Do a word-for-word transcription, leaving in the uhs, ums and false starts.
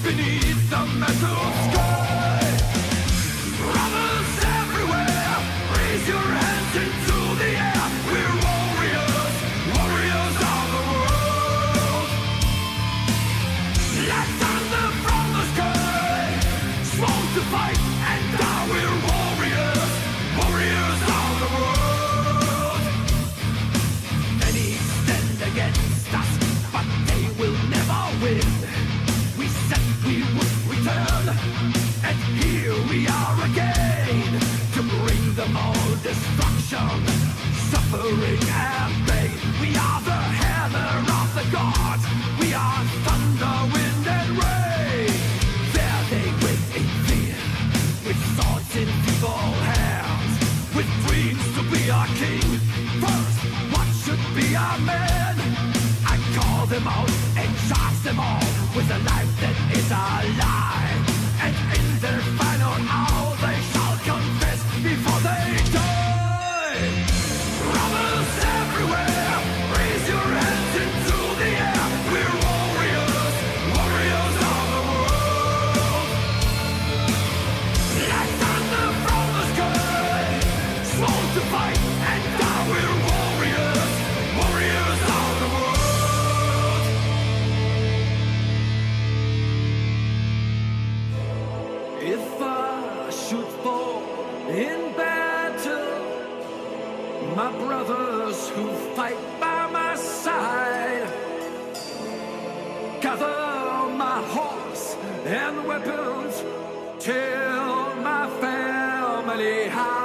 beneath the metal sky. Brothers everywhere, raise your hands into the air. We're warriors, warriors of the world. Like thunder from the sky, sworn to fight and die. We're warriors, warriors of the world. Many stand against us, but they will never win. We said we would return, and here we are again, to bring them all destruction, suffering and pain. We are the hammer of the gods. We are thunder, wind and rain. There they wait in fear, with swords in feeble hands, with dreams to be our king. First, what should be our man? I call them out and charge them all with a life that is a lie. And in their final hour they shall confess before they die. Brothers everywhere, raise your hands into the air. We're warriors, warriors of the world. Like thunder from the sky, sworn to fight and die. We're warriors, warriors of the world. If I should fall in battle, my brothers who fight by my side gather my horse and weapons till my family hide.